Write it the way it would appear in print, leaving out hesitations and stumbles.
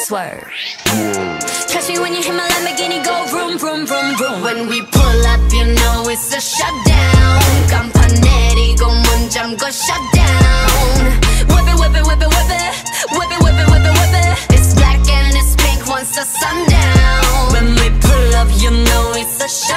Swerve. Catch me when you hit my Lamborghini, go vroom, vroom, vroom, vroom. When we pull up, you know it's a shutdown. 간판 내리고 문 잠궈 shutdown. Whip it, whip it, whip it, whip it. Whip it, whip it, whip it, whip it. It's black and it's pink once the sun down. When we pull up, you know it's a shutdown.